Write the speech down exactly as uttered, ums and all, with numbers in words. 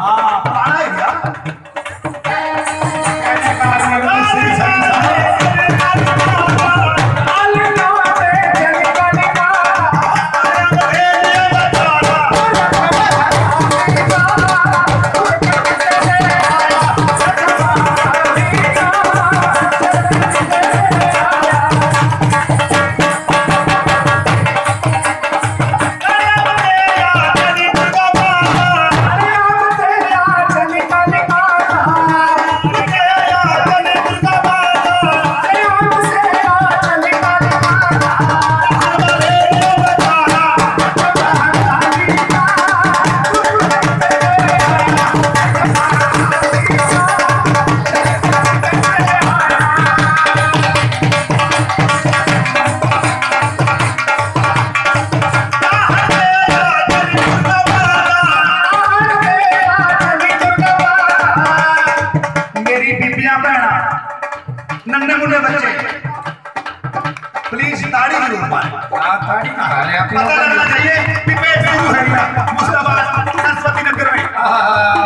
हाँ पुराना है क्या? नन्हे मुन्ने बच्चे प्लीज ताड़ी जरूर मारें। ताड़ी कहाँ ले? पता लगना चाहिए कि मैं गुरु है मुस्ताबाद सरस्वती नगर में।